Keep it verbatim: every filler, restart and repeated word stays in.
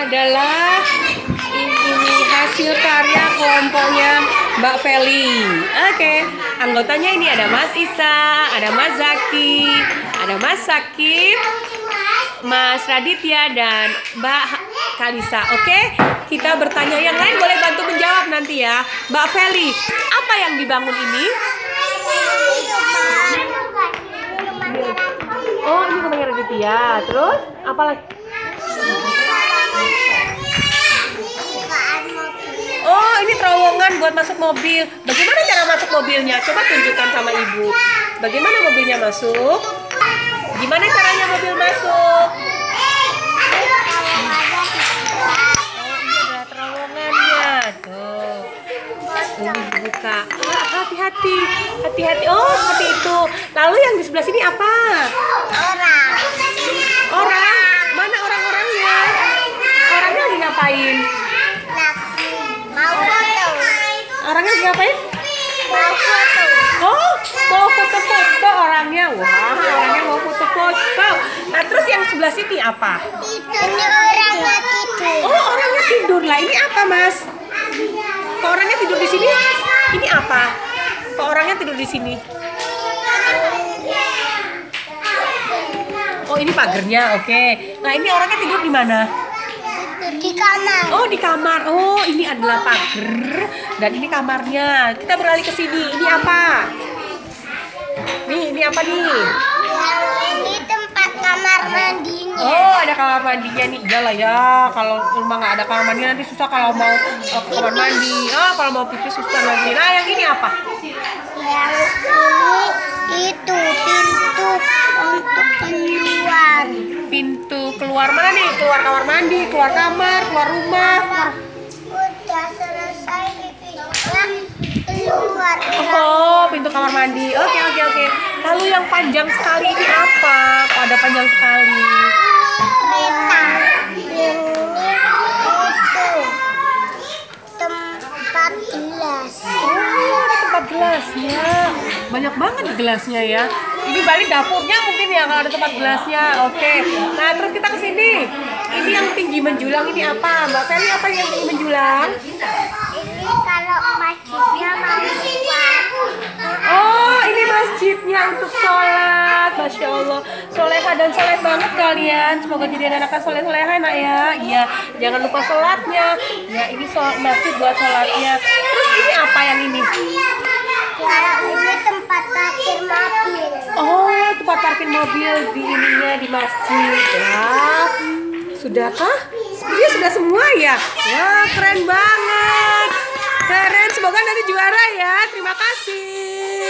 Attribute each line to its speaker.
Speaker 1: adalah ini hasil karya kelompoknya Mbak Feli. Oke, anggotanya ini ada Mas Isa, ada Mas Zaki, ada Mas Sakib, Mas Raditya, dan Mbak Kalisa. Oke, kita bertanya, yang lain boleh bantu menjawab nanti ya. Mbak Feli, apa yang dibangun ini? Oh, ini rumahnya Raditya. Terus apa lagi? Oh, ini terowongan buat masuk mobil. Bagaimana cara masuk mobilnya? Coba tunjukkan sama ibu. Bagaimana mobilnya masuk? Gimana caranya mobil masuk? Oh, ini adalah terowongannya. Tuh. Tuh dibuka. Ah, hati-hati. Hati-hati. Oh, seperti itu. Lalu yang di sebelah sini apa?
Speaker 2: Orang.
Speaker 1: Orang? Mana orang-orangnya? Orangnya lagi ngapain?
Speaker 2: Mau foto.
Speaker 1: Orangnya lagi ngapain?
Speaker 2: Mau foto.
Speaker 1: Oh, mau foto-foto orangnya. Wah, orangnya mau foto-foto. Nah, terus yang sebelah sini apa?
Speaker 2: Ini orangnya tidur.
Speaker 1: Oh, orangnya tidur. Lah, ini apa, Mas? Kok orangnya tidur di sini? Ini apa? Kok orangnya tidur di sini? Oh, ini pagernya. Oke. Nah, ini orangnya tidur di mana?
Speaker 2: Di kamar.
Speaker 1: Oh, di kamar. Oh, ini adalah pagar dan ini kamarnya. Kita beralih ke sini. Ini apa? Nih, ini apa nih?
Speaker 2: Ini tempat kamar mandinya.
Speaker 1: Oh, ada kamar mandinya nih. Iyalah ya, kalau rumah nggak ada kamar mandi nanti susah kalau mau uh, ke kamar mandi. Oh, kalau mau pipis susah lagi. Nah, yang ini apa?
Speaker 2: Yang ini itu pintu untuk keluar.
Speaker 1: Pintu keluar mana nih? Keluar kamar mandi, keluar kamar, keluar rumah. Keluar...
Speaker 2: Udah selesai pipisnya keluar.
Speaker 1: Oh, pintu kamar mandi. Oke, oke, oke. Lalu yang panjang sekali ini apa? Kok ada panjang sekali?
Speaker 2: Kereta. Ini itu tempat gelas.
Speaker 1: Oh, ada tempat gelasnya. Banyak banget di gelasnya ya. Ini balik dapurnya mungkin ya kalau ada tempat gelasnya. Oke. Nah, terus kita ke sini. Ini yang tinggi menjulang ini apa? Mbak Feli, apa yang tinggi menjulang?
Speaker 2: Ini kalau masjidnya mau keluar.
Speaker 1: Oh, ini masjidnya untuk sholat. Masya Allah, soleha dan soleh banget kalian. Semoga jadi anak-anak soleh-soleha nak ya. Iya, jangan lupa sholatnya. Ya, ini sholat masjid buat sholatnya. Terus ini apa yang ini?
Speaker 2: Kalau ini tempat parkir mobil.
Speaker 1: Oh, tempat parkir mobil di ininya di masjid. Ya, sudahkah? Sepertinya sudah semua ya. Wah, keren banget. Keren. Semoga nanti juara ya. Terima kasih.